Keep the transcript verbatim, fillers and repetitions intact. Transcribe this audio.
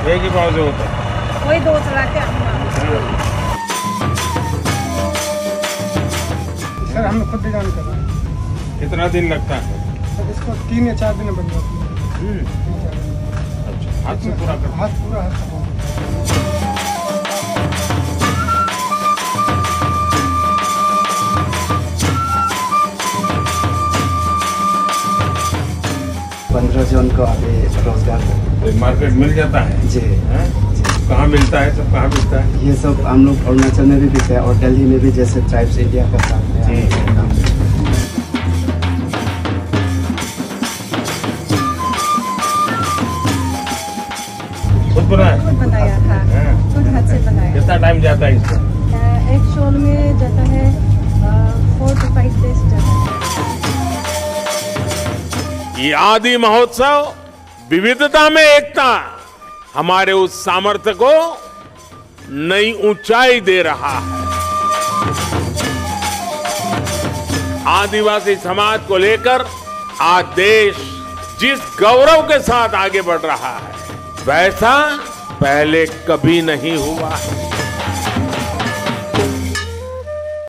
एक ही पाव से होता है? वही दो चला के सर हम लोग खुद डिजाइन कर रहे हैं। कितना दिन लगता है? सर इसको तीन या चार दिन में बन जाती है। अच्छा, हाथ से पूरा कर? हाथ पूरा हाथ से। पंद्रह जून को अभी रोजगार तो मार्केट मिल जाता है? जी, जी। कहाँ मिलता है? सब कहाँ मिलता है? ये सब हम लोग अरुणाचल में भी बिकते हैं और दिल्ली में भी, जैसे ट्राइब्स इंडिया का साथ में। खुद बनाया? खुद बनाया था, खुद हाथ से बनाया। कितना टाइम जाता है इसका? एक शॉल में जाता है फोर टू फाइव डेज जाता है। ये आदि महोत्सव विविधता में एकता हमारे उस सामर्थ्य को नई ऊंचाई दे रहा है। आदिवासी समाज को लेकर आज देश जिस गौरव के साथ आगे बढ़ रहा है, वैसा पहले कभी नहीं हुआ है।